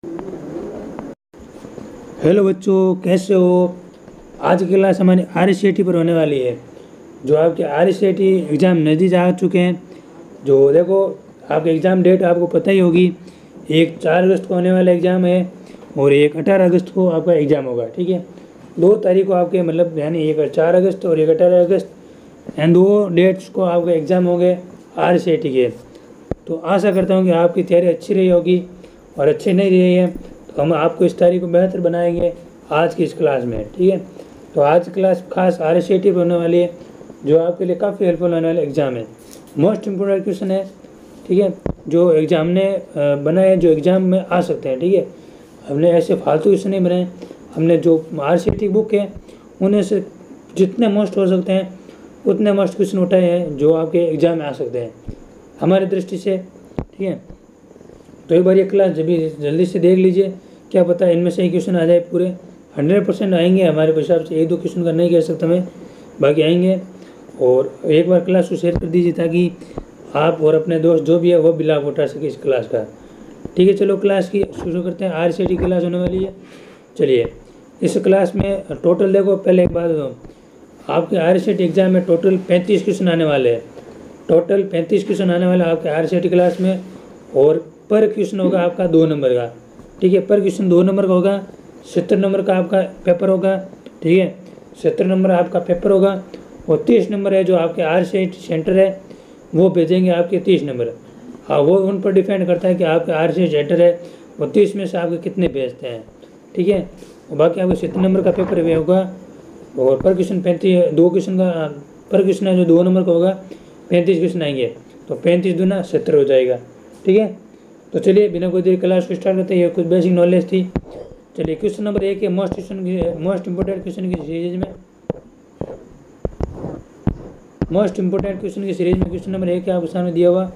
Hello बच्चों, कैसे हो। आज की क्लास हमारी RCET पर होने वाली है। जो आपके RCET एग्ज़ाम नज़दीक आ चुके हैं। जो देखो, आपके एग्ज़ाम डेट आपको पता ही होगी। एक 4 अगस्त को होने वाला एग्ज़ाम है और एक 18 अगस्त को आपका एग्ज़ाम होगा। ठीक है, 2 तारीख को आपके मतलब यानी एक 4 अगस्त और एक 18 अगस्त एंड 2 डेट्स को आपके एग्ज़ाम होंगे RCET के। तो आशा करता हूँ कि आपकी तैयारी अच्छी रही होगी, और अच्छी नहीं रही है तो हम आपको इस तारीख को बेहतर बनाएंगे आज की इस क्लास में। ठीक है, तो आज की क्लास खास RCET पर होने वाली है, जो आपके लिए काफ़ी हेल्पफुल होने वाला एग्ज़ाम है। मोस्ट इम्पोर्टेंट क्वेश्चन है। ठीक है, जो एग्ज़ाम ने बनाए, जो एग्ज़ाम में आ सकते हैं। ठीक है, हमने ऐसे फालतू क्वेश्चन नहीं बनाए। हमने जो RCET की बुक है उन्हें से जितने मोस्ट हो सकते हैं उतने मोस्ट क्वेश्चन उठाए हैं जो आपके एग्ज़ाम में आ सकते हैं हमारी दृष्टि से। ठीक है, तो एक बार ये क्लास जल्दी से देख लीजिए, क्या पता इनमें से ही क्वेश्चन आ जाए। पूरे 100% आएंगे हमारे हिसाब से, 1-2 क्वेश्चन का नहीं कह सकता मैं, बाकी आएंगे। और एक बार क्लास को शेयर कर दीजिए ताकि आप और अपने दोस्त जो भी है वो भी लाभ उठा सके इस क्लास का। ठीक है, चलो क्लास की शुरू करते हैं। RCET क्लास होने वाली है। चलिए, इस क्लास में टोटल देखो, पहले एक बात दो, आपके RCET एग्ज़ाम में टोटल 35 क्वेश्चन आने वाले हैं। टोटल 35 क्वेश्चन आने वाले आपके RCET क्लास में, और पर क्वेश्चन होगा आपका 2 नंबर का। ठीक है, पर क्वेश्चन 2 नंबर का होगा। 70 नंबर का आपका पेपर होगा। ठीक है, 70 नंबर आपका पेपर होगा, और 30 नंबर है जो आपके RCET सेंटर है वो भेजेंगे आपके 30 नंबर। हाँ, वो उन पर डिपेंड करता है कि आपका RCET सेंटर है वो 30 में से आपके कितने भेजते हैं। ठीक है, और बाकी आपको 70 नंबर का पेपर भी होगा, और पर क्वेश्चन 35 2 क्वेश्चन का पर क्वेश्चन है जो 2 नंबर का होगा। 35 क्वेश्चन आएंगे तो 35 दूना 70 हो जाएगा। ठीक है, तो चलिए बिना कोई देर क्लास को स्टार्ट करते हैं। ये कुछ बेसिक नॉलेज थी। चलिए, क्वेश्चन नंबर 1 है मोस्ट इंपोर्टेंट क्वेश्चन की सीरीज में। मोस्ट इंपोर्टेंट क्वेश्चन की सीरीज में क्वेश्चन नंबर 1 आपके सामने दिया हुआ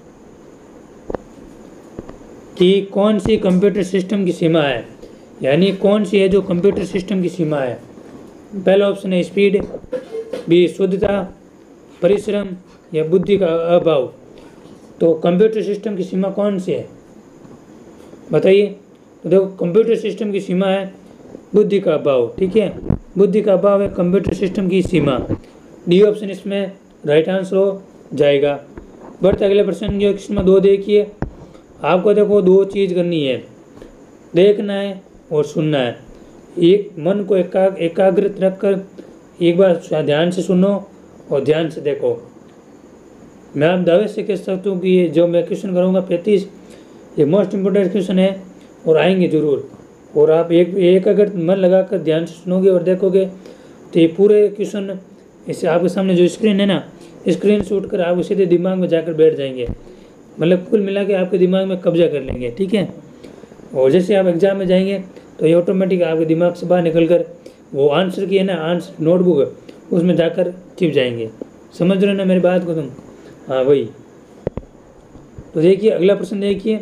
कि कौन सी कंप्यूटर सिस्टम की सीमा है, यानी कौन सी है जो कंप्यूटर सिस्टम की सीमा है। पहला ऑप्शन है स्पीड, बी शुद्धता, परिश्रम या बुद्धि का अभाव। तो कंप्यूटर सिस्टम की सीमा कौन सी है बताइए। तो देखो, कंप्यूटर सिस्टम की सीमा है बुद्धि का अभाव। ठीक है, बुद्धि का अभाव है कंप्यूटर सिस्टम की सीमा। डी ऑप्शन इसमें राइट आंसर हो जाएगा। बढ़ते अगले प्रश्न जो किस्म 2 देखिए। आपको देखो 2 चीज़ करनी है, देखना है और सुनना है। एक मन को एकाग्रित रखकर एक बार ध्यान से सुनो और ध्यान से देखो। मैं आप दावे से कह सकता हूँ कि ये जो मैं क्वेश्चन करूँगा 35 ये मोस्ट इम्पोर्टेंट क्वेश्चन है और आएंगे ज़रूर। और आप एक अगर मन लगाकर ध्यान से सुनोगे और देखोगे तो ये पूरे क्वेश्चन इससे आपके सामने जो स्क्रीन है ना, स्क्रीन शूट कर आप सीधे दिमाग में जाकर बैठ जाएंगे, मतलब कुल मिला के आपके दिमाग में कब्जा कर लेंगे। ठीक है, और जैसे आप एग्ज़ाम में जाएंगे तो ये ऑटोमेटिक आपके दिमाग से बाहर निकल कर वो आंसर की है ना, आंसर नोटबुक उसमें जाकर चिप जाएंगे। समझ रहे हो ना मेरी बात को तुम। हाँ वही। तो देखिए अगला प्रश्न देखिए,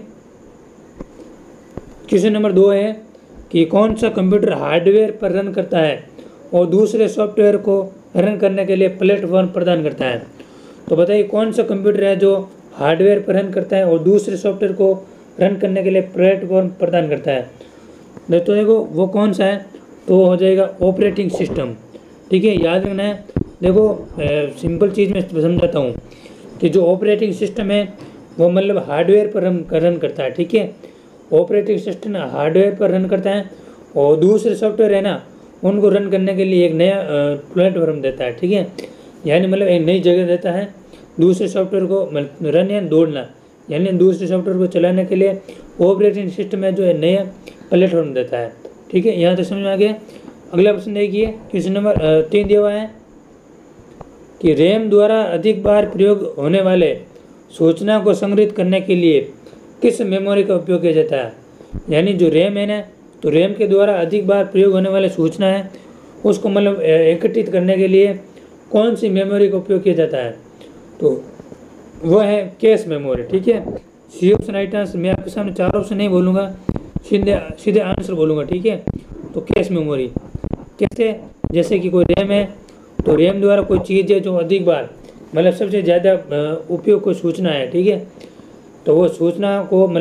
क्वेश्चन नंबर 2 है कि कौन सा कंप्यूटर हार्डवेयर पर रन करता है और दूसरे सॉफ्टवेयर को रन करने के लिए प्लेटफॉर्म प्रदान करता है। तो बताइए कौन सा कंप्यूटर है जो हार्डवेयर पर रन करता है और दूसरे सॉफ्टवेयर को रन करने के लिए प्लेटफॉर्म प्रदान करता है। तो देखो वो कौन सा है, तो हो जाएगा ऑपरेटिंग सिस्टम। ठीक है, याद रखना है। देखो सिंपल चीज़ में समझाता हूँ कि जो ऑपरेटिंग सिस्टम है वो मतलब हार्डवेयर पर रन करता है। ठीक है, ऑपरेटिंग सिस्टम हार्डवेयर पर रन करता है और दूसरे सॉफ्टवेयर है ना उनको रन करने के लिए एक नया प्लेटफॉर्म देता है। ठीक है, यानी मतलब एक नई जगह देता है दूसरे सॉफ्टवेयर को रन या दौड़ना, यानी दूसरे सॉफ्टवेयर को चलाने के लिए ऑपरेटिंग सिस्टम है जो है नया प्लेटफॉर्म देता है। ठीक है, यहाँ तक समझ में आ गया। अगला प्रश्न देखिए, क्वेश्चन नंबर 3 दिया हुआ है कि रैम द्वारा अधिक बार प्रयोग होने वाले सूचना को संग्रहित करने के लिए किस मेमोरी का उपयोग किया जाता है। यानी जो रैम है ना, तो रैम के द्वारा अधिक बार प्रयोग होने वाले सूचना है उसको मतलब एकत्रित करने के लिए कौन सी मेमोरी का उपयोग किया जाता है, तो वह है कैश मेमोरी। ठीक है, सी ऑप्शन राइट आंसर। मैं आपके सामने 4 ऑप्शन नहीं बोलूँगा, सीधे आंसर बोलूँगा। ठीक है, तो कैश मेमोरी कैसे, जैसे कि कोई रैम है तो रैम द्वारा कोई चीज़ है जो अधिक बार मतलब सबसे ज़्यादा उपयोग कोई सूचना है। ठीक है, तो वो सूचना को मतलब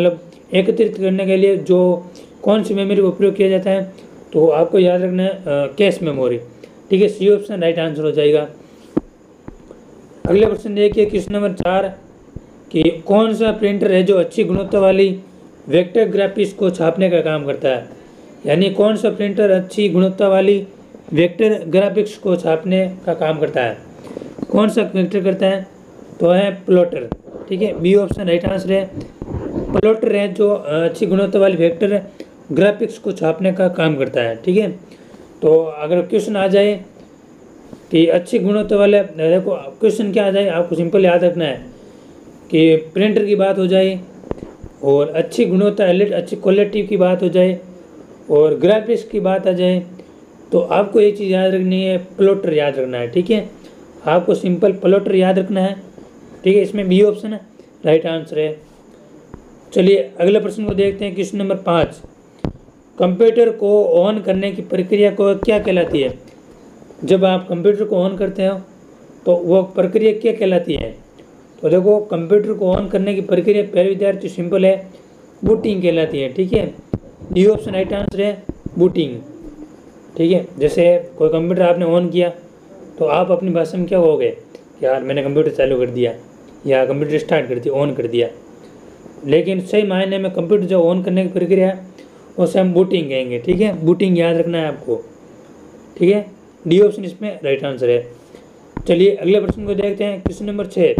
एकत्रित करने के लिए जो कौन सी मेमोरी का उपयोग किया जाता है, तो आपको याद रखना है कैश मेमोरी। ठीक है, सी ऑप्शन राइट आंसर हो जाएगा। अगले प्रश्न देखिए क्वेश्चन नंबर 4 कि कौन सा प्रिंटर है जो अच्छी गुणवत्ता वाली वेक्टर ग्राफिक्स को छापने का काम करता है। यानी कौन सा प्रिंटर अच्छी गुणवत्ता वाली वेक्टर ग्राफिक्स को छापने का काम करता है, कौन सा वेक्टर करता है, तो है प्लॉटर। ठीक है, बी ऑप्शन राइट आंसर है। प्लॉटर है जो अच्छी गुणवत्ता वाली वेक्टर ग्राफिक्स को छापने का काम करता है। ठीक है, तो अगर क्वेश्चन आ जाए कि अच्छी गुणवत्ता वाले, देखो क्वेश्चन क्या आ जाए आपको सिंपल याद रखना है कि प्रिंटर की बात हो जाए और अच्छी गुणवत्ता अच्छी क्वालिटी की बात हो जाए और ग्राफिक्स की बात आ जाए, तो आपको एक चीज़ याद रखनी है, प्लॉटर याद रखना है। ठीक है, आपको सिंपल प्लॉटर याद रखना है। ठीक है, इसमें बी ऑप्शन है राइट आंसर है। चलिए अगले प्रश्न को देखते हैं, क्वेश्चन नंबर 5 कंप्यूटर को ऑन करने की प्रक्रिया को क्या कहलाती है। जब आप कंप्यूटर को ऑन करते हो तो वो प्रक्रिया क्या कहलाती है, तो देखो कंप्यूटर को ऑन करने की प्रक्रिया पहले विद्यार्थी सिंपल है, बूटिंग कहलाती है। ठीक है, डी ऑप्शन राइट आंसर है बूटिंग। ठीक है, जैसे कोई कंप्यूटर आपने ऑन किया तो आप अपनी भाषा में क्या कहोगे कि यार मैंने कंप्यूटर चालू कर दिया या कंप्यूटर स्टार्ट कर दिया, ऑन कर दिया। लेकिन सही मायने में कंप्यूटर जो ऑन करने की प्रक्रिया है उसे हम बूटिंग कहेंगे। ठीक है, बूटिंग याद रखना है आपको। ठीक है, डी ऑप्शन इसमें राइट आंसर है। चलिए अगले प्रश्न को देखते हैं, क्वेश्चन नंबर 6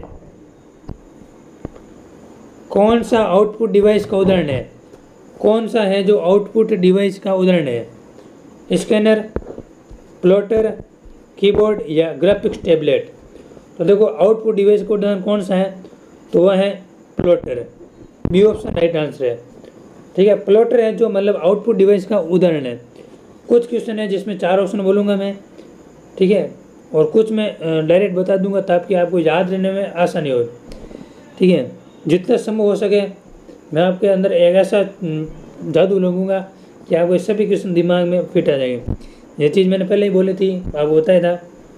कौन सा आउटपुट डिवाइस का उदाहरण है, कौन सा है जो आउटपुट डिवाइस का उदाहरण है, स्कैनर, प्लॉटर, कीबोर्ड या ग्राफिक्स टैबलेट। तो देखो आउटपुट डिवाइस का उदाहरण कौन सा है, तो वह है plotter. B option right answer है। ठीक है, प्लॉटर है जो मतलब आउटपुट डिवाइस का उदाहरण है। कुछ क्वेश्चन है जिसमें 4 ऑप्शन बोलूँगा मैं। ठीक है, और कुछ मैं डायरेक्ट बता दूंगा ताकि आपको याद रहने में आसानी हो। ठीक है, जितना संभव हो सके मैं आपके अंदर एक ऐसा जादू लगूंगा कि आपको सभी क्वेश्चन दिमाग में फिट आ जाएंगे। ये चीज़ मैंने पहले ही बोली थी, आपको बताया था।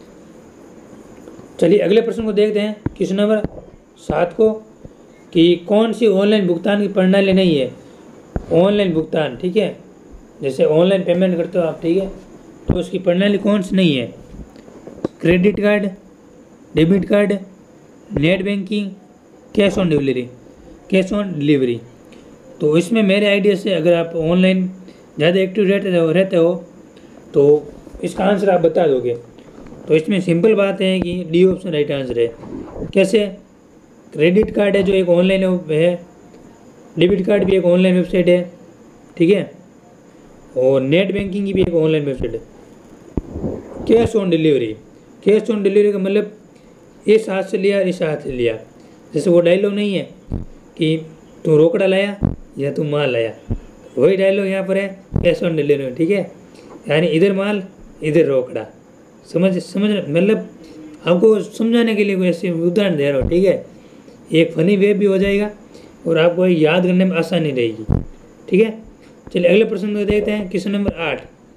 चलिए अगले प्रश्न को देखते हैं, क्वेश्चन नंबर 7 को कि कौन सी ऑनलाइन भुगतान की प्रणाली नहीं है। ऑनलाइन भुगतान, ठीक है, जैसे ऑनलाइन पेमेंट करते हो आप, ठीक है, तो उसकी प्रणाली कौन सी नहीं है, credit card, debit card, net banking, cash on delivery, cash on delivery. तो इसमें मेरे आइडिया से अगर आप ऑनलाइन ज़्यादा एक्टिव रहते हो तो इसका आंसर आप बता दोगे। तो इसमें सिंपल बात है कि डी ऑप्शन राइट आंसर है। कैसे, क्रेडिट कार्ड है जो एक ऑनलाइन है, डेबिट कार्ड भी एक ऑनलाइन वेबसाइट है, ठीक है, और नेट बैंकिंग की भी एक ऑनलाइन वेबसाइट है। Cash on delivery, cash on delivery का मतलब इस हाथ से लिया इस हाथ से लिया, जैसे वो डायलॉग नहीं है कि तू रोकड़ा लाया या तू माल लाया, वही डायलॉग यहाँ पर है कैश ऑन डिलीवरी में। ठीक है, यानी इधर माल इधर रोकड़ा, समझ मतलब आपको समझाने के लिए कोई ऐसे उदाहरण दे रहा हो। ठीक है, एक फनी वे भी हो जाएगा और आपको याद करने में आसानी रहेगी। ठीक है, चलिए अगले प्रश्न को देखते हैं, क्वेश्चन नंबर 8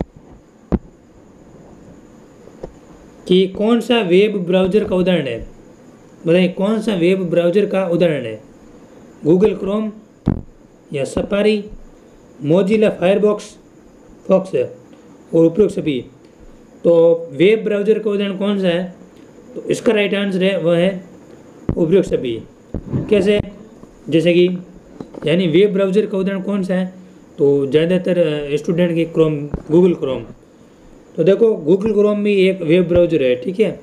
कि कौन सा वेब ब्राउज़र का उदाहरण है। बताइए कौन सा वेब ब्राउज़र का उदाहरण है, गूगल क्रोम या सफारी, मोजिला फायरफॉक्स और उपरोक्त सभी। तो वेब ब्राउज़र का उदाहरण कौन सा है, तो इसका राइट आंसर है वह है उपरोक्त सभी। कैसे, जैसे कि यानी वेब ब्राउज़र का उदाहरण कौन सा है, तो ज़्यादातर स्टूडेंट की क्रोम, गूगल क्रोम। तो देखो गूगल क्रोम भी एक वेब ब्राउज़र है। ठीक है,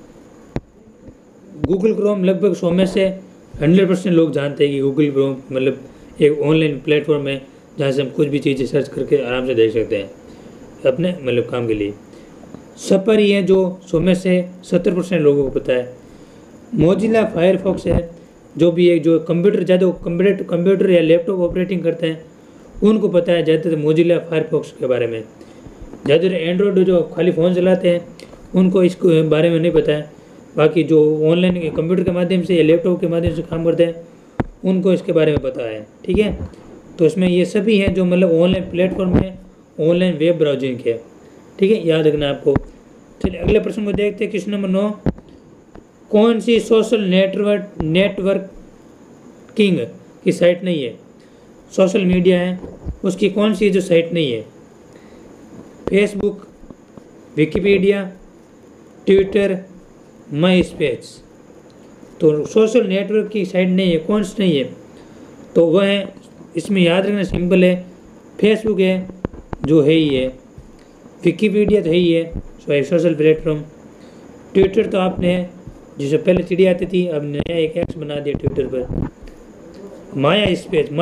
गूगल क्रोम लगभग 100 में से 100% लोग जानते हैं कि गूगल क्रोम मतलब एक ऑनलाइन प्लेटफॉर्म है जहाँ से हम कुछ भी चीज़ें सर्च करके आराम से देख सकते हैं अपने मतलब काम के लिए। सफारी है जो 100 में से 70% लोगों को पता है। मोजिला फायरफॉक्स है जो भी एक जो ज़्यादा कंप्यूटर या लैपटॉप ऑपरेटिंग करते हैं उनको पता है ज़्यादातर मोजिला फायरफॉक्स के बारे में। ज़्यादातर एंड्रॉयड जो खाली फ़ोन चलाते हैं उनको इसके बारे में नहीं पता है। बाकी जो ऑनलाइन कंप्यूटर के माध्यम से या लैपटॉप के माध्यम से काम करते हैं उनको इसके बारे में पता है। ठीक है, तो इसमें ये सभी हैं जो मतलब ऑनलाइन प्लेटफॉर्म है, ऑनलाइन वेब ब्राउजिंग के। ठीक है, याद रखना आपको। चलिए अगले प्रश्न को देखते हैं, क्वेश्चन नंबर 9 कौन सी सोशल नेटवर्किंग की साइट नहीं है। सोशल मीडिया है उसकी कौन सी जो साइट नहीं है? Facebook, Wikipedia, Twitter, MySpace. तो सोशल नेटवर्क की साइट नहीं है, कौन सी नहीं है? तो वह है, इसमें याद रखना सिंपल है, फेसबुक है जो है ही है, विकिपीडिया तो है ही है सोशल प्लेटफॉर्म, ट्विटर तो आपने जिसे पहले चिड़िया आती थी अब नया एक एक्स बना दिया ट्विटर पर, माई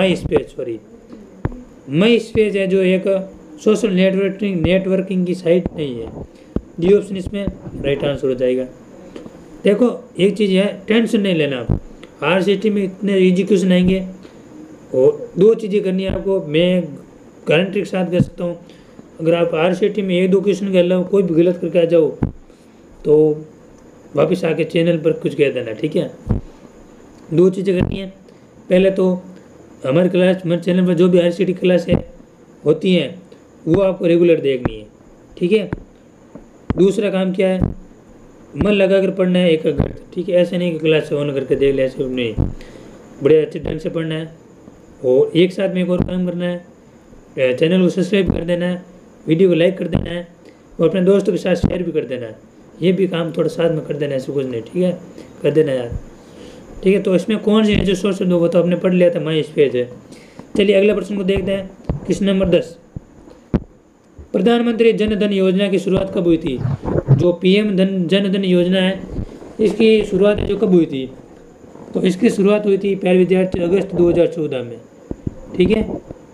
स्पेस है जो एक सोशल नेटवर्किंग की साइट नहीं है। डी ऑप्शन इसमें राइट आंसर हो जाएगा। देखो एक चीज़ है, टेंशन नहीं लेना आप, RCT में इतने इजी क्वेश्चन आएंगे और दो चीज़ें करनी है आपको, मैं गारंटी के साथ कह सकता हूँ, अगर आप RCT में एक दो क्वेश्चन के अलावा कोई भी गलत करके आ जाओ तो वापस आके चैनल पर कुछ कह देना, ठीक है। दो चीज़ें करनी है, पहले तो हमारे चैनल पर जो भी RCT क्लास है होती हैं वो आपको रेगुलर देखनी है, ठीक है। दूसरा काम क्या है, मन लगा कर पढ़ना है एकाग्रता, ठीक है। ऐसे नहीं कि क्लास ऑन करके देख ले, ऐसे नहीं, बड़े अच्छे ढंग से पढ़ना है। और एक साथ में एक और काम करना है, चैनल को सब्सक्राइब कर देना है, वीडियो को लाइक कर देना है और अपने दोस्तों के साथ शेयर भी कर देना है। ये भी काम थोड़ा साथ में कर देना है, ऐसे कुछ नहीं, ठीक है, कर देना यार, ठीक है। तो इसमें कौन से हैं जो सोर्स दो, वो तो आपने पढ़ लिया था, माई स्पेस है। चलिए अगला प्रश्न को देखते हैं, क्वेश्चन नंबर 10, प्रधानमंत्री जन धन योजना की शुरुआत कब हुई थी? जो PM जन धन योजना है इसकी शुरुआत जो कब हुई थी? तो इसकी शुरुआत हुई थी प्यारे विद्यार्थी अगस्त 2014 में, ठीक है।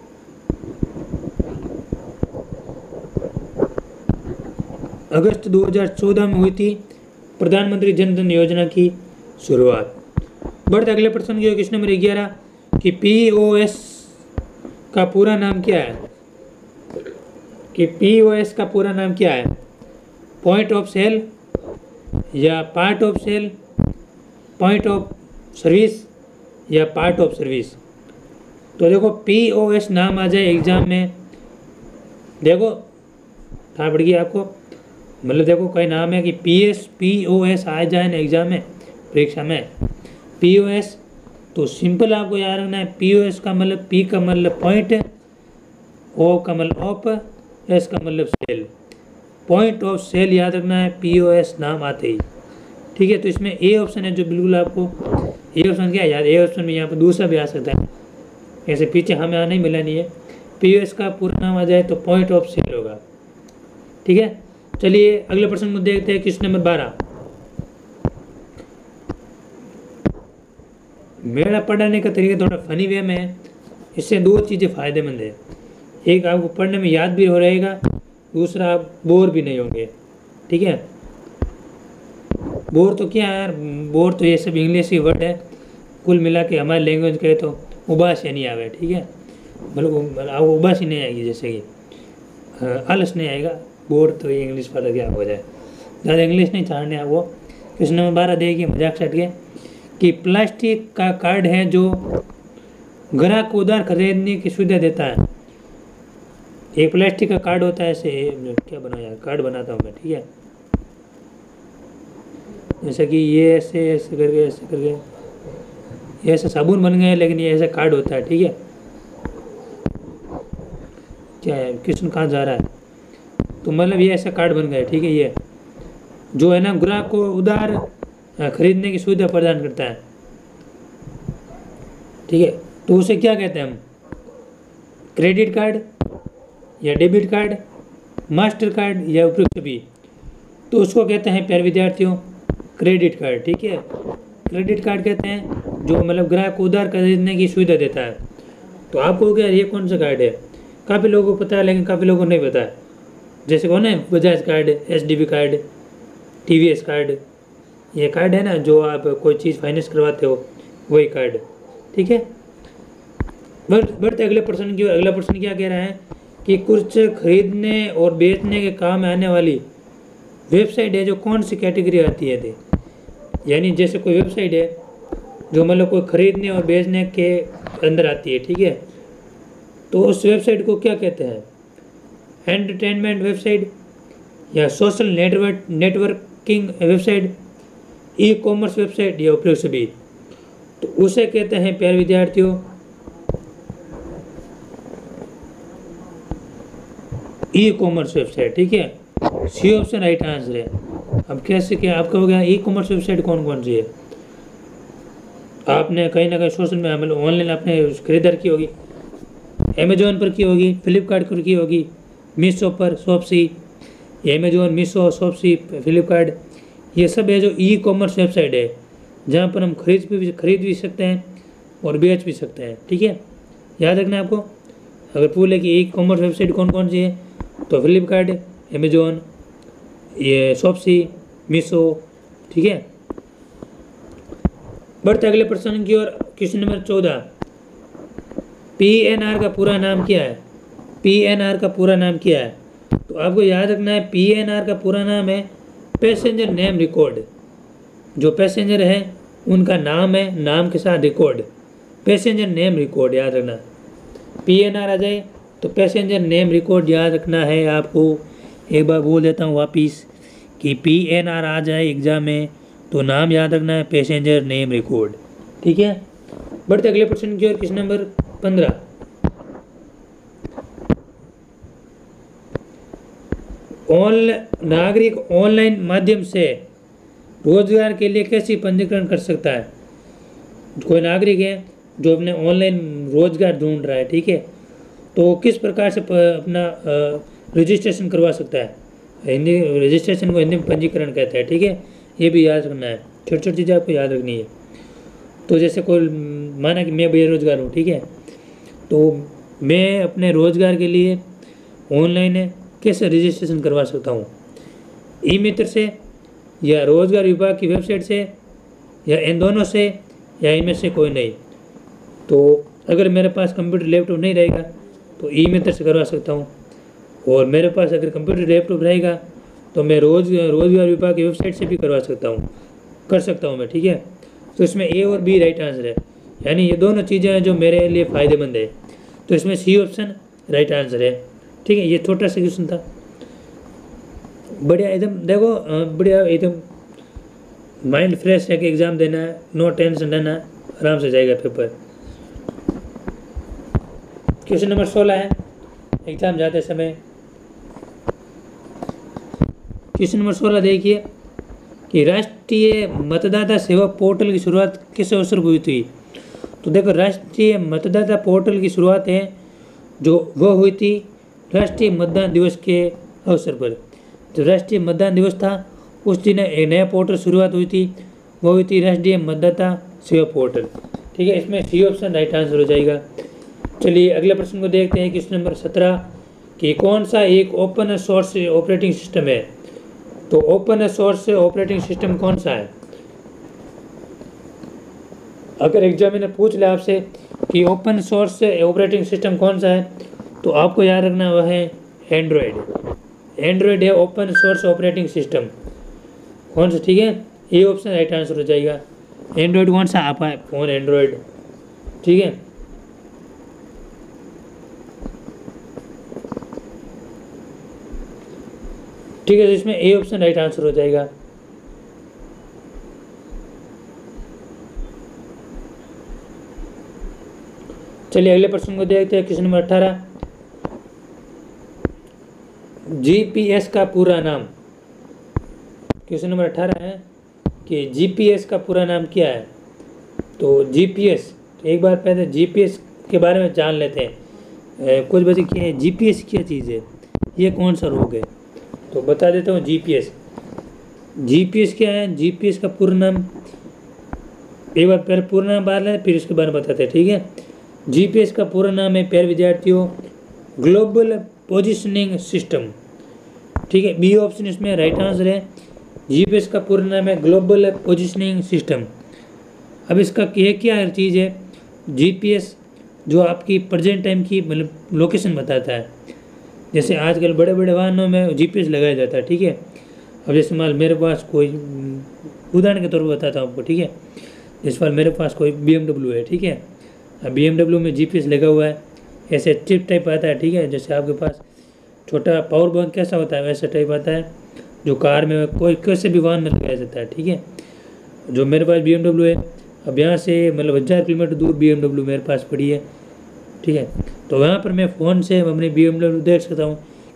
अगस्त 2014 में हुई थी प्रधानमंत्री जन धन योजना की शुरुआत। बढ़ते अगले प्रश्न की, क्वेश्चन नंबर 11 कि POS का पूरा नाम क्या है? कि POS का पूरा नाम क्या है? पॉइंट ऑफ सेल या part of sale, point of service या पार्ट ऑफ सर्विस? तो देखो POS नाम आ जाए एग्जाम में, देखो कहाँ पड़ गई आपको, मतलब देखो कोई नाम है कि POS आ जाए ना एग्जाम में, परीक्षा में POS, तो सिंपल आपको याद रखना है, POS का मतलब P का मतलब पॉइंट, O का मतलब ऑफ, S का मतलब सेल, पॉइंट ऑफ सेल याद रखना है POS नाम आते ही, ठीक है। तो इसमें A ऑप्शन है जो बिल्कुल आपको, A ऑप्शन क्या है यार, A ऑप्शन में यहाँ पर दूसरा भी आ सकता है, ऐसे पीछे हमें आना ही मिला नहीं है। POS का पूरा नाम आ जाए तो पॉइंट ऑफ सेल होगा, ठीक है। चलिए अगले प्रश्न को देखते हैं, क्वेश्चन नंबर 12, मेरा पढ़ाने का तरीका थोड़ा फनी वे में है, इससे दो चीज़ें फ़ायदेमंद है, एक आपको पढ़ने में याद भी हो रहेगा, दूसरा आप बोर भी नहीं होंगे, ठीक है। बोर तो क्या है यार, बोर तो ये सब इंग्लिश ही वर्ड है, कुल मिला के हमारे लैंग्वेज कहे तो उबास नहीं आवे, ठीक है, मतलब आपको उबास ही नहीं आएगी, जैसे कि आलस नहीं आएगा, बोर तो ये इंग्लिश पता क्या हो जाए, ज़्यादा इंग्लिश नहीं छाड़ने आपको। क्वेश्चन नंबर 12 देखिए, मजाक से हटके, कि प्लास्टिक का कार्ड है जो ग्राहक को उधार खरीदने की सुविधा देता है। एक प्लास्टिक का कार्ड होता है, ऐसे क्या बनाया, कार्ड बनाता हूँ मैं, ठीक है, जैसे कि ये ऐसे ऐसे करके ये ऐसे साबुन बन गए, लेकिन ये ऐसा कार्ड होता है, ठीक है। क्या है, क्वेश्चन कहाँ जा रहा है, तो मतलब ये ऐसा कार्ड बन गया, ठीक है, ये जो है ना ग्राहक को उधार खरीदने की सुविधा प्रदान करता है, ठीक है। तो उसे क्या कहते हैं हम, क्रेडिट कार्ड या डेबिट कार्ड, मास्टर कार्ड या उपयुक्त भी? तो उसको कहते हैं प्यारे विद्यार्थियों क्रेडिट कार्ड, ठीक है। क्रेडिट कार्ड कहते हैं जो मतलब ग्राहक को उधार खरीदने की सुविधा देता है। तो आपको क्या, ये कौन सा कार्ड है, काफ़ी लोगों को पता है लेकिन काफ़ी लोगों को नहीं पता है, जैसे कौन है, Bajaj card, SDB card, TVS card, ये कार्ड है ना जो आप कोई चीज़ फाइनेंस करवाते हो, वही कार्ड, ठीक है। बढ़ते अगले प्रश्न की, अगला प्रश्न क्या कह रहा है कि कुछ खरीदने और बेचने के काम आने वाली वेबसाइट है जो कौन सी कैटेगरी आती है थी? यानी जैसे कोई वेबसाइट है जो मतलब कोई खरीदने और बेचने के अंदर आती है, ठीक है, तो उस वेबसाइट को क्या कहते हैं? एंटरटेनमेंट वेबसाइट या social networking website, e-commerce website या उपयुक्त सभी? तो उसे कहते हैं प्यारे विद्यार्थियों ई कॉमर्स वेबसाइट, ठीक है। सी ऑप्शन राइट आंसर है। अब कैसे क्या आपका हो गया, ई कॉमर्स वेबसाइट कौन कौन सी है? आपने कहीं ना कहीं सोशल में मतलब ऑनलाइन आपने खरीदारी की होगी, अमेजोन पर की होगी, फ्लिपकार्ट पर की होगी, मीशो पर, शॉपसी, अमेजोन, मीशो, शॉपसी, फ्लिपकार्ट, ये सब है जो ई कॉमर्स वेबसाइट है, जहाँ पर हम खरीद भी सकते हैं और बेच भी सकते हैं, ठीक है। याद रखना है आपको। अगर पूछे कि ई कॉमर्स वेबसाइट कौन कौन सी है, तो फ्लिपकार्ट, अमेजोन, ये शॉपसी, मीशो, ठीक है। बढ़ते अगले प्रश्न की ओर। क्वेश्चन नंबर 14, PNR का पूरा नाम क्या है? PNR का पूरा नाम क्या है? तो आपको याद रखना है PNR का पूरा नाम है पैसेंजर नेम रिकॉर्ड। जो पैसेंजर है उनका नाम है, नाम के साथ रिकॉर्ड, पैसेंजर नेम रिकॉर्ड, याद रखना। PNR आ जाए तो पैसेंजर नेम रिकॉर्ड याद रखना है आपको। एक बार बोल देता हूँ वापिस कि PNR आ जाए एग्जाम में तो नाम याद रखना है पैसेंजर नेम रिकॉर्ड, ठीक है। बढ़ते अगले प्रश्न की ओर। क्वेश्चन नंबर 15, नागरिक ऑनलाइन माध्यम से रोजगार के लिए कैसे पंजीकरण कर सकता है? कोई नागरिक है जो अपने ऑनलाइन रोजगार ढूंढ रहा है, ठीक है, तो किस प्रकार से अपना रजिस्ट्रेशन करवा सकता है? हिंदी रजिस्ट्रेशन को हिंदी में पंजीकरण कहते हैं, ठीक है। ये भी याद रखना है, छोटी छोटी चीज़ें आपको याद रखनी है। तो जैसे कोई माना कि मैं बेरोजगार हूँ, ठीक है, तो मैं अपने रोजगार के लिए ऑनलाइन कैसे रजिस्ट्रेशन करवा सकता हूँ? ई मित्र से, या रोजगार विभाग की वेबसाइट से, या इन दोनों से, या इनमें से कोई नहीं। तो अगर मेरे पास कंप्यूटर लैपटॉप नहीं रहेगा तो ई मित्र से करवा सकता हूँ, और मेरे पास अगर कंप्यूटर लैपटॉप रहेगा तो मैं रोजगार विभाग की वेबसाइट से भी करवा सकता हूँ, कर सकता हूँ मैं, ठीक है। तो इसमें ए और बी राइट आंसर है, यानी ये दोनों चीज़ें हैं जो मेरे लिए फ़ायदेमंद है। तो इसमें सी ऑप्शन राइट आंसर है, ठीक है। ये छोटा सा क्वेश्चन था, बढ़िया एकदम, देखो बढ़िया एकदम माइंड फ्रेश है कि एग्ज़ाम देना है, नो टेंशन रहना, आराम से जाएगा पेपर। क्वेश्चन नंबर 16 है एग्ज़ाम जाते समय। क्वेश्चन नंबर 16 देखिए कि राष्ट्रीय मतदाता सेवा पोर्टल की शुरुआत किस अवसर पर हुई थी? तो देखो, राष्ट्रीय मतदाता पोर्टल की शुरुआत है जो वह हुई थी राष्ट्रीय मतदान दिवस के अवसर पर। जब राष्ट्रीय मतदान दिवस था उस दिन एक नया पोर्टल शुरुआत हुई थी, वो हुई थी राष्ट्रीय मतदाता सेवा पोर्टल, ठीक है। इसमें सी ऑप्शन राइट आंसर हो जाएगा। चलिए अगले प्रश्न को देखते हैं। क्वेश्चन नंबर 17 कि कौन सा एक ओपन सोर्स ऑपरेटिंग सिस्टम है? तो ओपन सोर्स ऑपरेटिंग सिस्टम कौन सा है? अगर एग्जामिनर पूछ ले आपसे कि ओपन सोर्स ऑपरेटिंग सिस्टम कौन सा है, तो आपको याद रखना वह है एंड्रॉयड। एंड्रॉयड है ओपन सोर्स ऑपरेटिंग सिस्टम, कौन सा, ठीक है। ये ऑप्शन राइट आंसर हो जाएगा। एंड्रॉयड कौन सा आता है? फोन एंड्रॉयड, ठीक है। ठीक है, तो इसमें ए ऑप्शन राइट आंसर हो जाएगा। चलिए अगले प्रश्न को देखते हैं। क्वेश्चन नंबर 18 जीपीएस का पूरा नाम। क्वेश्चन नंबर 18 है कि जीपीएस का पूरा नाम क्या है? तो जीपीएस, एक बार पहले जीपीएस के बारे में जान लेते हैं। कुछ बच्चे क्या है, जीपीएस क्या चीज़ है, ये कौन सा रोग है? तो बता देता हूँ। जीपीएस क्या है? जीपीएस का पूरा नाम, एक बार पहले पूरा नाम बात लें फिर इसके बारे में बताते हैं, ठीक है। जीपीएस का पूरा नाम है, प्यारे विद्यार्थियों, ग्लोबल पोजिशनिंग सिस्टम, ठीक है। बी ऑप्शन इसमें राइट आंसर है। जीपीएस का पूरा नाम है ग्लोबल पोजिशनिंग सिस्टम। अब इसका ये क्या चीज़ है? जीपीएस जो आपकी प्रेजेंट टाइम की मतलब लोकेशन बताता है। जैसे आजकल बड़े बड़े वाहनों में जीपीएस लगाया जाता है, ठीक है। अब जैसे मान मेरे पास कोई, उदाहरण के तौर पर बताता हूँ आपको, ठीक है। इस बार मेरे पास कोई BMW है, ठीक है। अब BMW में जीपीएस लगा हुआ है, ऐसे चिप टाइप आता है, ठीक है। जैसे आपके पास छोटा पावर बैंक कैसा होता है वैसा टाइप आता है, जो कार में कोई कैसे भी वाहन में लगाया जाता है, ठीक है। जो मेरे पास BMW है, अब यहाँ से मतलब 1000 किलोमीटर दूर BMW मेरे पास पड़ी है, ठीक है। तो वहाँ पर मैं फ़ोन से अपने BMW देख सकता हूँ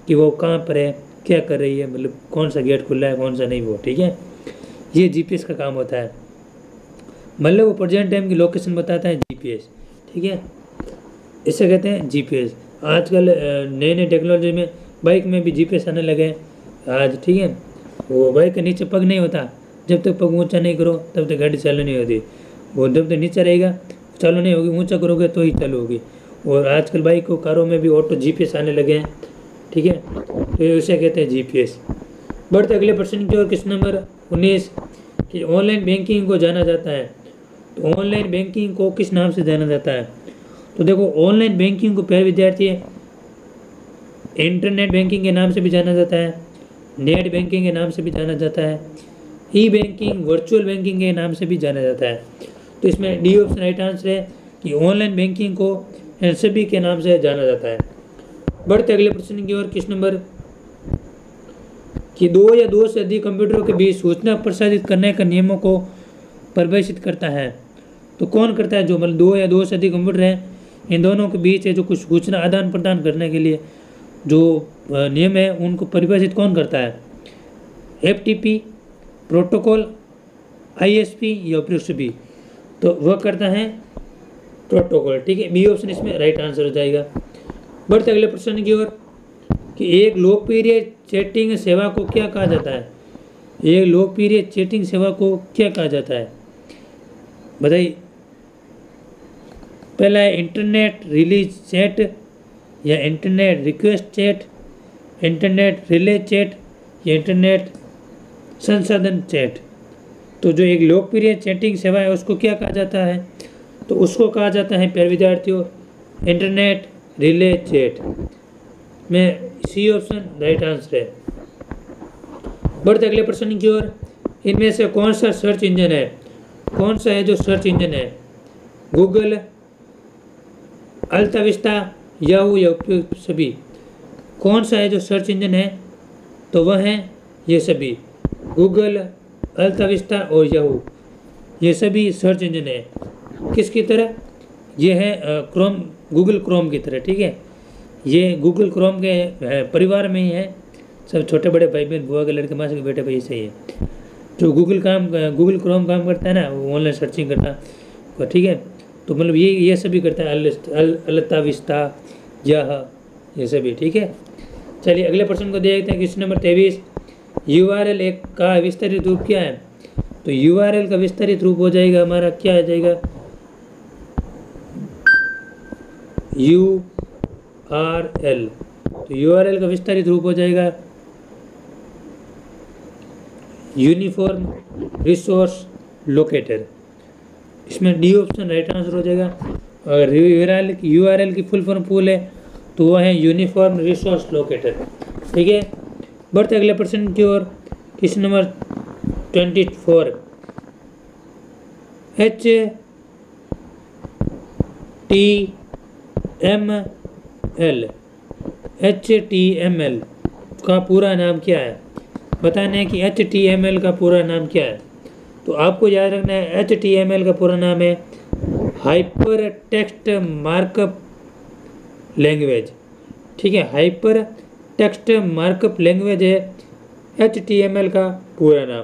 कि वो कहाँ पर है, क्या कर रही है, मतलब कौन सा गेट खुला है कौन सा नहीं, वो ठीक है। ये जीपीएस का काम होता है, मतलब वो प्रेजेंट टाइम की लोकेशन बताता है जीपीएस, ठीक है। इसे कहते हैं जीपीएस। आजकल नए नए टेक्नोलॉजी में बाइक में भी जीपीएस आने लगे आज, ठीक है। वो बाइक के नीचे पग नहीं होता, जब तक पग ऊंचा नहीं करो तब तक गाड़ी चालू नहीं होती। वो जब तक नीचे रहेगा चालू नहीं होगी, ऊंचा करोगे तो ही चालू होगी। और आजकल बाइक को कारों में भी ऑटो जीपीएस आने लगे हैं, ठीक है। तो उसे कहते हैं जीपीएस। बढ़ते अगले प्रश्न की ओर, क्वेश्चन नंबर 19 कि ऑनलाइन बैंकिंग को जाना जाता है, तो ऑनलाइन बैंकिंग को किस नाम से जाना जाता है। तो देखो, ऑनलाइन बैंकिंग को प्यारे विद्यार्थी इंटरनेट बैंकिंग के नाम से भी जाना जाता है, नेट बैंकिंग के नाम से भी जाना जाता है, ई बैंकिंग, वर्चुअल बैंकिंग के नाम से भी जाना जाता है। तो इसमें डी ऑप्शन राइट आंसर है कि ऑनलाइन बैंकिंग को इन सभी के नाम से जाना जाता है। बढ़ते अगले प्रश्न की ओर, क्वेश्चन नंबर कि दो या दो से अधिक कंप्यूटरों के बीच सूचना प्रसारित करने के नियमों को परिभाषित करता है। तो कौन करता है, जो मतलब दो या दो से अधिक कंप्यूटर हैं, इन दोनों के बीच है जो कुछ सूचना आदान प्रदान करने के लिए जो नियम है उनको परिभाषित कौन करता है। एफटीपी, प्रोटोकॉल, आईएसपी या उपयुक्त बी। तो वह करता है प्रोटोकॉल, ठीक है। बी ऑप्शन इसमें राइट आंसर हो जाएगा। बढ़ते अगले प्रश्न की ओर कि एक लोकप्रिय चैटिंग सेवा को क्या कहा जाता है। एक लोकप्रिय चैटिंग सेवा को क्या कहा जाता है, बताइए। पहला है इंटरनेट रिलीज चैट या internet request chat, internet relay chat या इंटरनेट संसाधन चैट। तो जो एक लोकप्रिय चैटिंग सेवा है उसको क्या कहा जाता है, तो उसको कहा जाता है प्यारे विद्यार्थियों इंटरनेट रिले चैट में सी ऑप्शन राइट आंसर है। बढ़ते अगले प्रश्न की ओर, इनमें से कौन सा सर्च इंजन है, कौन सा है जो सर्च इंजन है, गूगल, अल्ताविस्टा, याहू या उपयुक्त सभी। कौन सा है जो सर्च इंजन है, तो वह है ये सभी, गूगल, अल्ताविस्टा और याहू, ये सभी सर्च इंजन है। किसकी तरह, ये है क्रोम, गूगल क्रोम की तरह, ठीक है। ये गूगल क्रोम के परिवार में ही है, सब छोटे बड़े भाई बहन, बुआ के लड़के, माँ के बेटे भाई, सही है। जो गूगल क्रोम काम करता है ना, वो ऑनलाइन सर्चिंग करता, ठीक है। तो मतलब ये सभी करता है, अल्ताविस्टा, याह, ये सभी, ठीक है। चलिए अगले प्रश्न को देखते हैं, क्वेश्चन नंबर 23 यूआरएल एक का विस्तारित रूप क्या है। तो यूआरएल का विस्तारित रूप हो जाएगा हमारा, क्या आ जाएगा, यूआरएल। तो यूआरएल का विस्तारित रूप हो जाएगा यूनिफॉर्म रिसोर्स लोकेटर। इसमें डी ऑप्शन राइट आंसर हो जाएगा। अगर यूआरएल की फुल फॉर्म फुल है तो वह है यूनिफॉर्म रिसोर्स लोकेटर, ठीक है। बढ़ते अगले प्रश्न की ओर, क्वेश्चन नंबर 24 HTML का पूरा नाम क्या है। बताना है कि HTML का पूरा नाम क्या है। तो आपको याद रखना है HTML का पूरा नाम है हाइपर टेक्स्ट मार्कअप लैंग्वेज, ठीक है। हाइपर टेक्स्ट मार्कअप लैंग्वेज है HTML का पूरा नाम।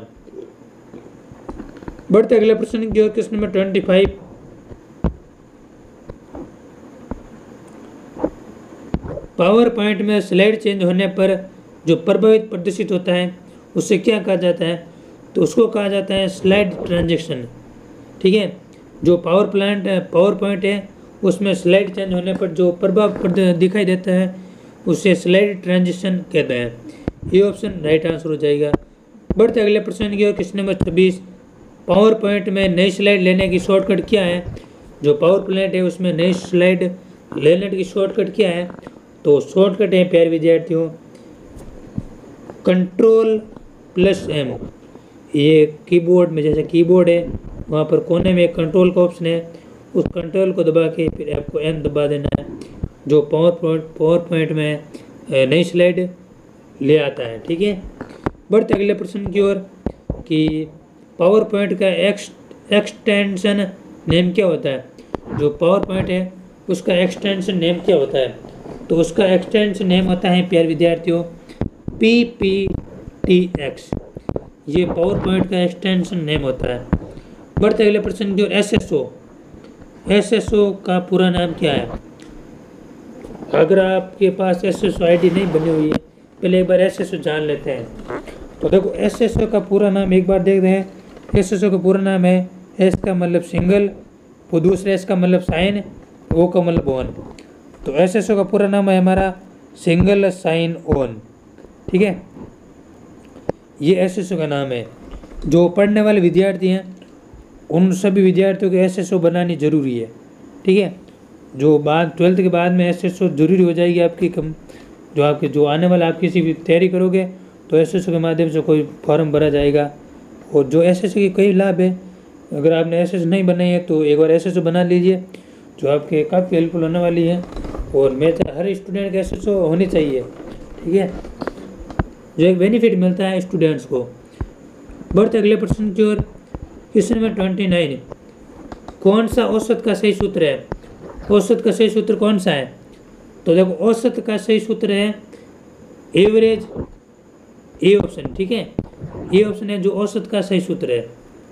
बढ़ते अगले प्रश्न की ओर, क्वेश्चन नंबर 25 पावर पॉइंट में स्लाइड चेंज होने पर जो प्रभावित प्रदर्शित होता है उससे क्या कहा जाता है। तो उसको कहा जाता है स्लाइड ट्रांजैक्शन, ठीक है। जो पावर पॉइंट है उसमें स्लाइड चेंज होने पर जो प्रभाव दिखाई देता है उसे स्लाइड ट्रांजिशन कहते हैं। ये ऑप्शन राइट आंसर हो जाएगा। बढ़ते अगले प्रश्न की ओर, क्वेश्चन नंबर 26 पावर पॉइंट में नई स्लाइड लेने की शॉर्टकट क्या है। जो पावर पॉइंट है उसमें नई स्लाइड लेने की शॉर्टकट क्या है। तो शॉर्टकट है प्यारे विद्यार्थियों Ctrl+M। ये कीबोर्ड में जैसे कीबोर्ड है वहाँ पर कोने में एक कंट्रोल का ऑप्शन है, उस कंट्रोल को दबा के फिर आपको M दबा देना है, जो पावर पॉइंट में नई स्लाइड ले आता है, ठीक है। बढ़ते अगले प्रश्न की ओर कि पावर पॉइंट का एक्सटेंशन नेम क्या होता है। जो पावर पॉइंट है उसका एक्सटेंशन नेम क्या होता है। तो उसका एक्सटेंशन नेम होता है प्यारे विद्यार्थियों PPTX। ये पावर पॉइंट का एक्सटेंशन नेम होता है। बढ़ते अगले प्रश्न की ओर। SSO का पूरा नाम क्या है? अगर आपके पास SSO ID नहीं बनी हुई है, पहले एक बार SSO जान लेते हैं। तो देखो SSO का पूरा नाम एक बार देखते हैं। SSO का पूरा नाम है, S का मतलब सिंगल, वो दूसरे S का मतलब साइन, O का मतलब ऑन। तो SSO का पूरा नाम है हमारा सिंगल साइन ऑन। ठीक है, ये SSO का नाम है। जो पढ़ने वाले विद्यार्थी हैं उन सभी विद्यार्थियों को SSO बनानी जरूरी है। ठीक है, जो बाद 12th के बाद में SSO जरूरी हो जाएगी आपकी जो आने वाला आप किसी भी तैयारी करोगे तो SSO के माध्यम से कोई फॉर्म भरा जाएगा। और जो SSO के कई लाभ है, अगर आपने SSO नहीं बनाई है तो एक बार SSO बना लीजिए, जो आपके काफ़ी हेल्पफुल होने वाली है। और मैं हर स्टूडेंट के SSO होनी चाहिए। ठीक है, जो एक बेनिफिट मिलता है स्टूडेंट्स को। बढ़ते अगले प्रश्न की ओर। क्वेश्चन नंबर 29, कौन सा औसत का सही सूत्र है? औसत का सही सूत्र कौन सा है? तो देखो औसत का सही सूत्र है एवरेज, ए ऑप्शन। ठीक है, ए ऑप्शन है जो औसत का सही सूत्र है।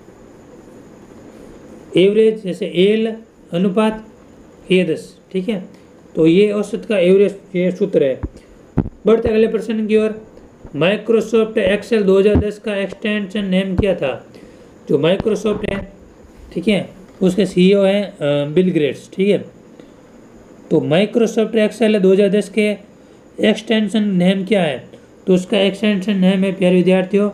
एवरेज जैसे एल अनुपात A10। ठीक है, तो ये औसत का एवरेज ये सूत्र है। बढ़ते अगले प्रश्न की ओर। माइक्रोसॉफ्ट एक्सेल 2010 का एक्सटेंशन नेम क्या था? जो माइक्रोसॉफ्ट है, ठीक है, उसके CEO हैं बिल गेट्स। ठीक है, तो माइक्रोसॉफ्ट एक्सेल 2010 के एक्सटेंशन नेम क्या है? तो उसका एक्सटेंशन नेम है प्यारे विद्यार्थियों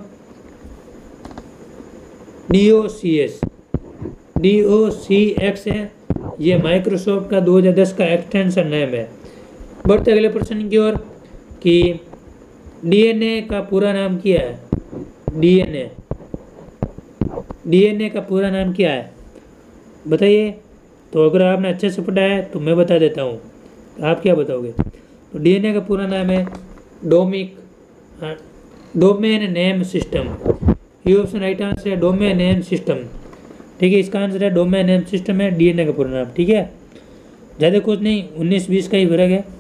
DOCX है। ये माइक्रोसॉफ्ट का 2010 का एक्सटेंशन नेम है। बढ़ते अगले प्रश्न की ओर कि DNA का पूरा नाम क्या है? DNA का पूरा नाम क्या है बताइए। तो अगर आपने अच्छे से पढ़ा है तो मैं बता देता हूँ, आप क्या बताओगे? तो DNA का पूरा नाम है डोमेन नेम सिस्टम। ये ऑप्शन राइट आंसर है, डोमेन नेम सिस्टम। ठीक है, इसका आंसर है डोमेन नेम सिस्टम है DNA का पूरा नाम। ठीक है, ज़्यादा कुछ नहीं, 19-20 का ही फर्क है।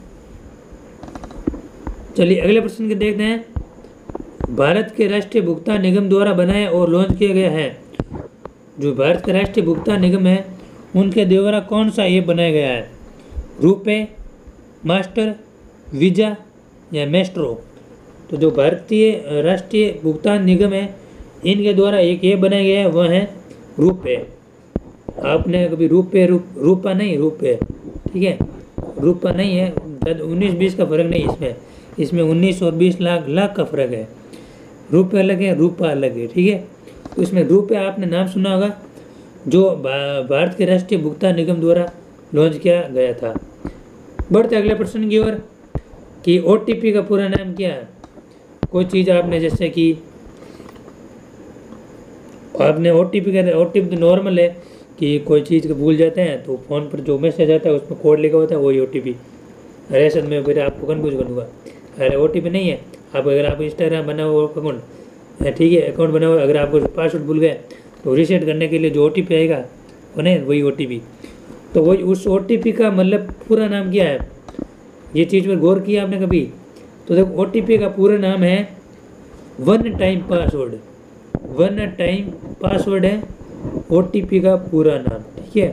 चलिए अगले प्रश्न के देखते हैं। भारत के राष्ट्रीय भुगतान निगम द्वारा बनाए और लॉन्च किया गया है। जो भारत का राष्ट्रीय भुगतान निगम है उनके द्वारा कौन सा ऐप बनाया गया है? रुपे, मास्टर, वीजा या मेस्ट्रो? तो जो भारतीय राष्ट्रीय भुगतान निगम है इनके द्वारा एक ऐप बनाया गया है, वह है रुपे। आपने कभी रूपा नहीं, रुपे। ठीक है, रुपा नहीं है। 19-20 का फर्क नहीं इसमें 19 और 20 लाख का फर्क है। रुपये अलग है, रूपा अलग है। ठीक है, तो इसमें रुपये आपने नाम सुना होगा, जो भारत के राष्ट्रीय भुगतान निगम द्वारा लॉन्च किया गया था। बढ़ते अगले प्रश्न की ओर कि OTP का पूरा नाम क्या है? कोई चीज़ आपने जैसे कि आपने OTP तो नॉर्मल है कि कोई चीज़ को भूल जाते हैं तो फ़ोन पर जो मैसेज आता है उसमें कोड लिखा होता है, वही OTP। अरे सर मैं फिर आपको कन्फ्यूज कर दूँगा। अरे OTP नहीं है। अगर आप इंस्टाग्राम बनाओ अकाउंट, ठीक है, अकाउंट बनाओ, अगर आपको पासवर्ड भूल गए तो रीसेट करने के लिए जो OTP आएगा वो नहीं, वही OTP। तो वही उस OTP का मतलब पूरा नाम क्या है? ये चीज़ पर गौर किया आपने कभी? तो देखो OTP का पूरा नाम है one time password. One time password है OTP का पूरा नाम। ठीक है,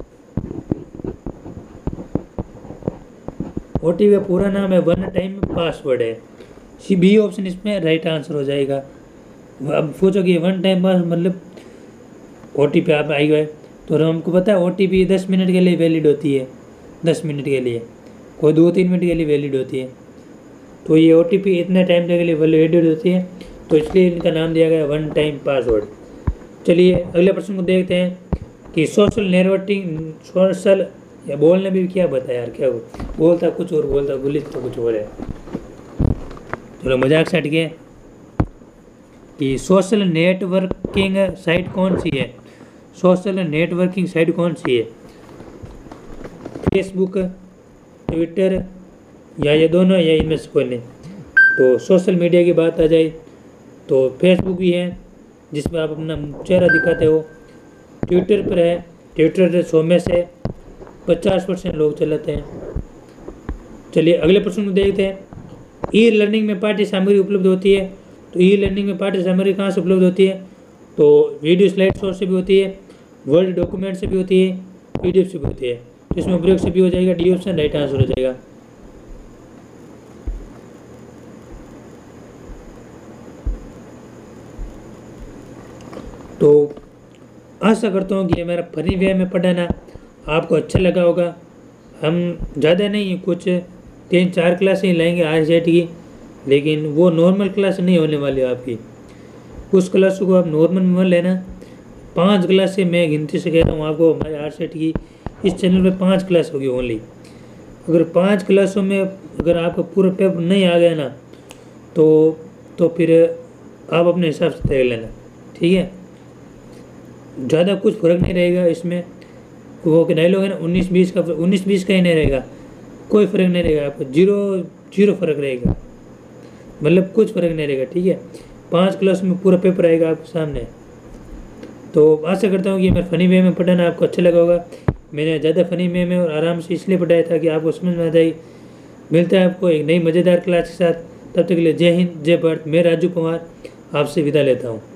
OTP का पूरा नाम है वन टाइम पासवर्ड है। बी ऑप्शन इसमें राइट आंसर हो जाएगा। अब सोचोगे वन टाइम पास मतलब OTP आप आई गए तो हमको पता है OTP 10 मिनट के लिए वैलिड होती है। 10 मिनट के लिए, कोई 2-3 मिनट के लिए वैलिड होती है। तो ये OTP इतने टाइम के लिए वैलिड होती है, तो इसलिए इनका नाम दिया गया वन टाइम पासवर्ड। चलिए अगले प्रश्न को देखते हैं कि सोशल या बोलने भी क्या बताया यार, क्या बोलता कुछ और बोलता तो कुछ और है। चलो मजाक से हट गए कि सोशल नेटवर्किंग साइट कौन सी है? सोशल नेटवर्किंग साइट कौन सी है? फेसबुक, ट्विटर या ये दोनों, या इनमें से कोई नहीं? तो सोशल मीडिया की बात आ जाए तो फेसबुक भी है जिसमें आप अपना चेहरा दिखाते हो। ट्विटर पर है, ट्विटर 100 में से 50% लोग चलाते हैं। चलिए अगले प्रश्न को देखते हैं। ई लर्निंग में पाठ्य सामग्री उपलब्ध होती है। तो ई लर्निंग में पाठ्य सामग्री कहाँ से उपलब्ध होती है? तो वीडियो स्लाइड सोर्स से भी होती है, वर्ड डॉक्यूमेंट से भी होती है, PDF से भी होती है। तो इसमें उपयोग से भी हो जाएगा, डी ऑप्शन राइट आंसर हो जाएगा। तो आशा करता हूँ कि ये मेरा फनी वे में पढ़ाना आपको अच्छा लगा होगा। हम ज़्यादा नहीं, कुछ 3-4 क्लासें ही लाएंगे RCET की, लेकिन वो नॉर्मल क्लास नहीं होने वाली आपकी। उस क्लास को आप नॉर्मल में मत लेना। 5 क्लास से मैं गिनती से कह रहा हूँ आपको, हमारे RCET की इस चैनल पे 5 क्लास होगी ओनली। अगर 5 क्लासों में अगर आपका पूरा पेपर नहीं आ गया ना, तो फिर आप अपने हिसाब से तय लेना, ठीक है। ज़्यादा कुछ फर्क नहीं रहेगा इसमें। वो कि डायलॉग है ना 19-20 का, 19-20 का ही नहीं रहेगा, कोई फ़र्क नहीं रहेगा आपको, जीरो फ़र्क रहेगा, मतलब कुछ फ़र्क नहीं रहेगा, ठीक है। 5 क्लास में पूरा पेपर आएगा आपके सामने। तो आशा करता हूँ कि मैं फ़नी वे में पढ़ाना आपको अच्छा लगा होगा। मैंने ज़्यादा फ़नी वे में और आराम से इसलिए पढ़ाया था कि आपको समझ में आ जाए। मिलता है आपको एक नई मज़ेदार क्लास के साथ, तब तक के लिए जय हिंद, जय भारत। मैं राजू कुमार आपसे विदा लेता हूँ।